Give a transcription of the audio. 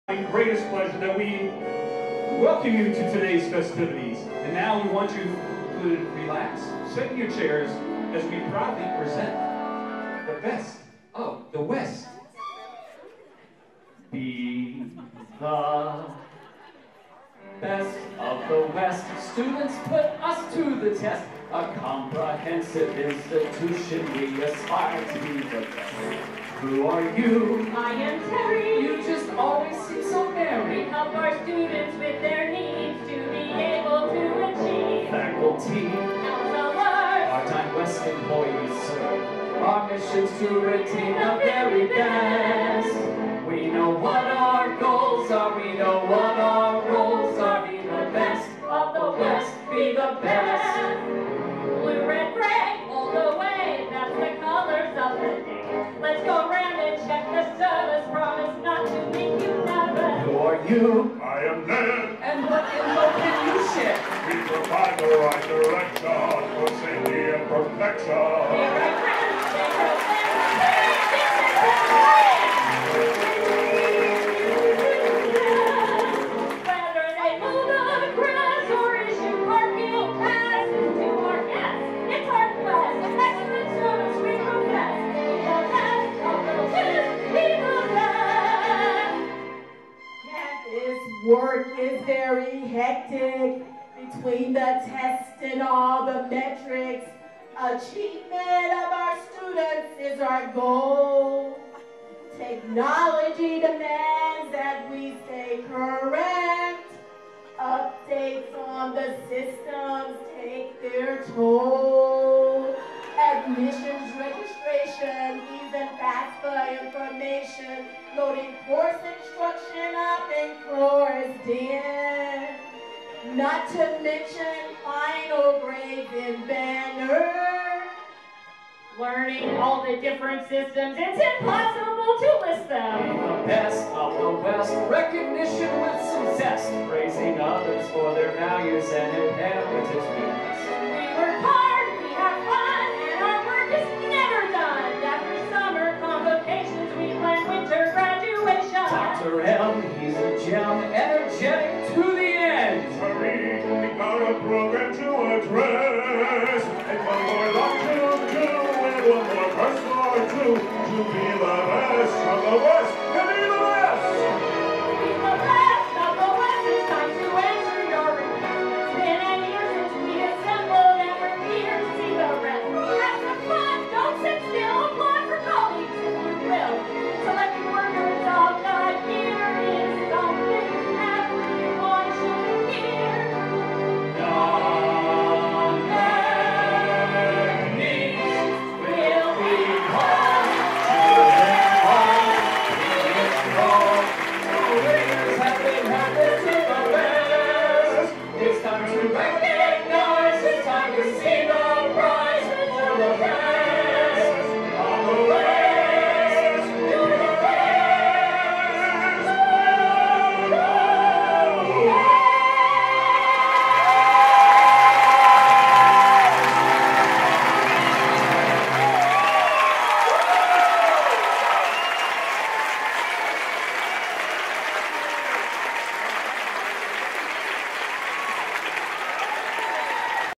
Greatest pleasure that we welcome you to today's festivities. And now we want you to relax, sit in your chairs as we proudly present the best of the West. Be the best of the West. Students, put us to the test. A comprehensive institution, we aspire to be the best. Who are you? I am Terry. You just always seem so merry. We help our students with their needs to be able to achieve. Faculty, Counselors, part-time West employees serve. Our mission's to retain the very best. We know what our goals are. We know what our roles are. Be the best of the West. Be the best. blue, red, gray, all the way. That's the colors of the day. Let's go around and check the service. Promise not to make you nervous. Who are you? I am Ned. And what info can you share? We provide the right direction for safety and protection. Be right friends, stay close and whether they mow the grass or issue parking passes to our guests, it's our quest. Excellent service we profess. Be the best of the West. Be the best. Campus work is very hectic between the tests and all the metrics. Achievement of our students is our goal. Technology demands that we stay current. Updates on the systems take their toll. Admissions registration, even FAFSA information, loading course instruction up in course den. Not to mention final grades and banners. Learning all the different systems, it's impossible to list Be them. the best of the West. Recognition with some zest. Praising others for their values and inheritance we bless. We work hard, we have fun, and our work is never done. After summer convocations, we plan winter graduation. Dr. M, he's a gem, energetic to the end. Hurry, we got a program to address. And one more lot to do, and one more person or two to be the best.